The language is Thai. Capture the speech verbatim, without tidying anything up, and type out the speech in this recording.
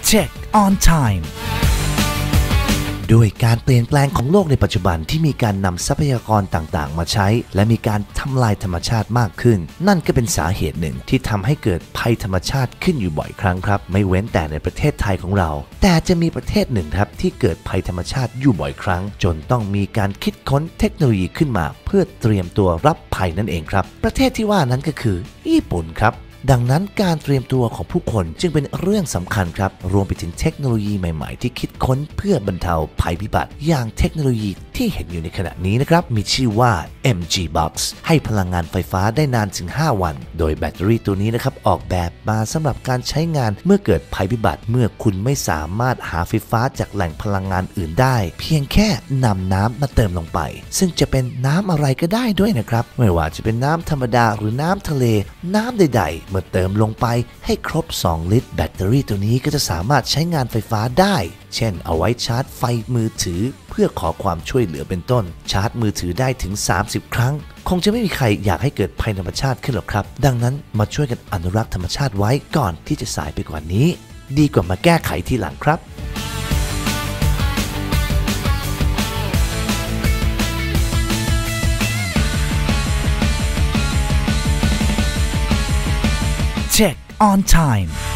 Check on time ด้วยการเปลี่ยนแปลงของโลกในปัจจุบันที่มีการนำทรัพยากรต่างๆมาใช้และมีการทำลายธรรมชาติมากขึ้นนั่นก็เป็นสาเหตุหนึ่งที่ทำให้เกิดภัยธรรมชาติขึ้นอยู่บ่อยครั้งครับไม่เว้นแต่ในประเทศไทยของเราแต่จะมีประเทศหนึ่งครับที่เกิดภัยธรรมชาติอยู่บ่อยครั้งจนต้องมีการคิดค้นเทคโนโลยีขึ้นมาเพื่อเตรียมตัวรับภัยนั่นเองครับประเทศที่ว่านั้นก็คือญี่ปุ่นครับดังนั้นการเตรียมตัวของผู้คนจึงเป็นเรื่องสำคัญครับรวมไปถึงเทคโนโลยีใหม่ๆที่คิดค้นเพื่อบรรเทาภัยพิบัติอย่างเทคโนโลยีที่เห็นอยู่ในขณะนี้นะครับมีชื่อว่า เอ็ม จี Box ให้พลังงานไฟฟ้าได้นานถึงห้าวันโดยแบตเตอรี่ตัวนี้นะครับออกแบบมาสำหรับการใช้งานเมื่อเกิดภัยพิบัติเมื่อคุณไม่สามารถหาไฟฟ้าจากแหล่งพลังงานอื่นได้เพียงแค่นำน้ำมาเติมลงไปซึ่งจะเป็นน้ำอะไรก็ได้ด้วยนะครับไม่ว่าจะเป็นน้ำธรรมดาหรือน้ำทะเลน้ำใดๆเมื่อเติมลงไปให้ครบสองลิตรแบตเตอรี่ตัวนี้ก็จะสามารถใช้งานไฟฟ้าได้เช่นเอาไว้ชาร์จไฟมือถือเพื่อขอความช่วยเหลือเป็นต้นชาร์จมือถือได้ถึงสามสิบครั้งคงจะไม่มีใครอยากให้เกิดภัยธรรมชาติขึ้นหรอกครับดังนั้นมาช่วยกันอนุรักษ์ธรรมชาติไว้ก่อนที่จะสายไปกว่านี้ดีกว่ามาแก้ไขทีหลังครับCheck on time